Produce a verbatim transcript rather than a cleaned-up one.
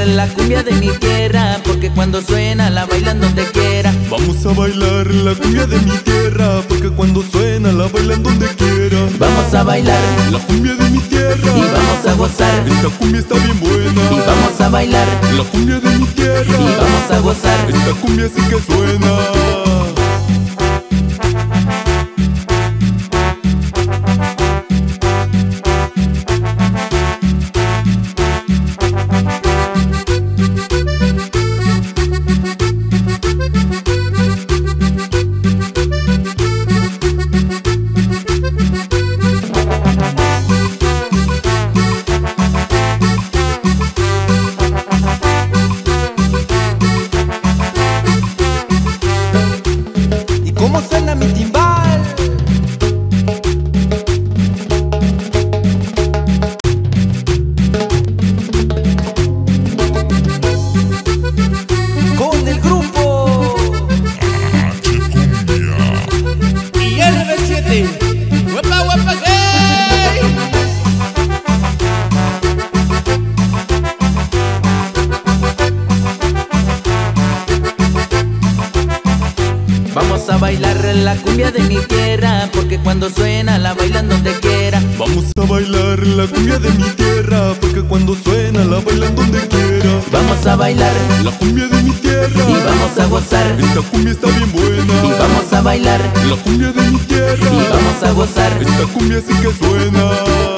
la cumbia de mi tierra, porque cuando suena la bailan donde quiera. Vamos a bailar la cumbia de mi tierra, porque cuando suena la bailan donde quiera. Vamos a bailar la cumbia de mi tierra y vamos a gozar. Esta cumbia está bien buena. Y vamos a bailar la cumbia de mi tierra y vamos a gozar. Esta cumbia sí que suena. ¿Cómo suena mi timbal? Con el grupo y R B siete. ¡Huepa, huepa, hey! Vamos a bailar la cumbia de mi tierra, porque cuando suena la bailan donde quiera. Vamos a bailar la cumbia de mi tierra, porque cuando suena la bailan donde quiera. Vamos a bailar la cumbia de mi tierra y vamos a gozar. Esta cumbia está bien buena. Y vamos a bailar la cumbia de mi tierra y vamos a gozar. Esta cumbia sí que suena.